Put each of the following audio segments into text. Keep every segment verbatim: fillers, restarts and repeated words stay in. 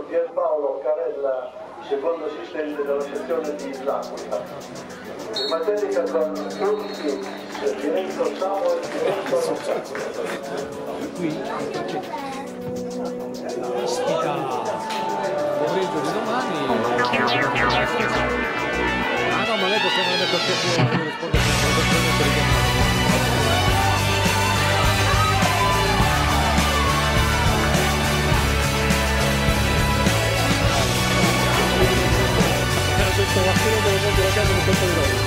Pierpaolo Carella, secondo assistente della sezione di L'Aquila. In materia con tutti, Lorenzo Samuel e Lorenzo qui ospita pomeriggio di domani. Ah no, ma lei perché non è perfetto a rispondere per i chiamati. Questo va solo delle cose da casa di colpo di loro.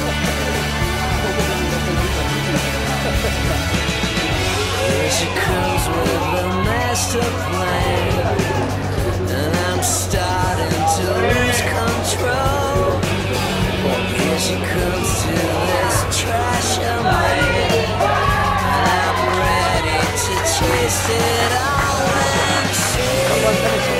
Here she comes with a master plan, and I'm starting to lose control. Here she comes to this trash man, and I'm ready to chase it all and see.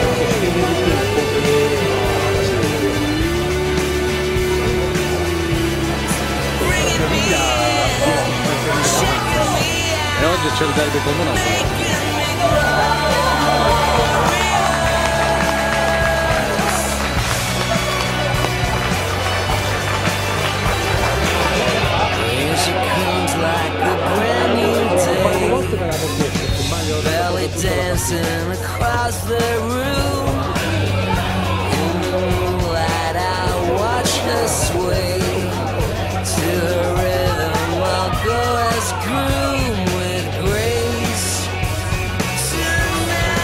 E oggi c'è il derby comunale. Here she comes like a brand new day, belly dancing across the room. In the moonlight I watch her sway to her rhythm. I'll go as groom with grace. Tonight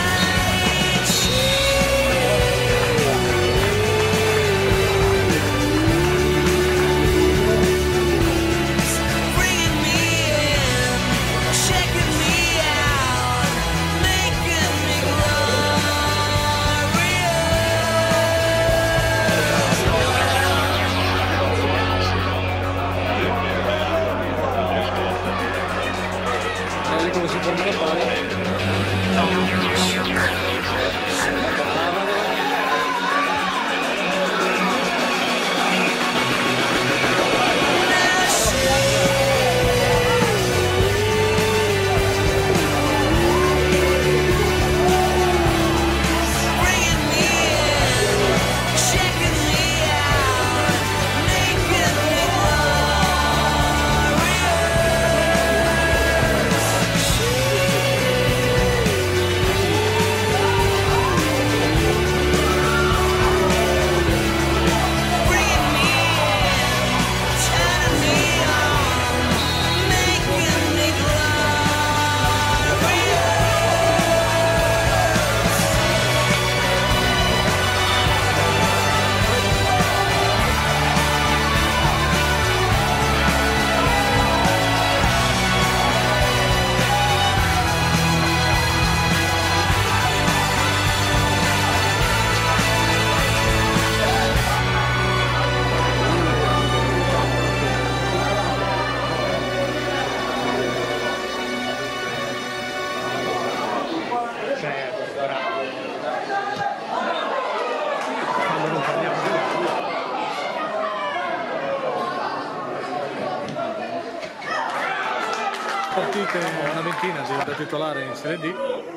she's bringing me in, checking me out, making me Vedi come si forma la palla. Partite una ventina da titolare in Serie D.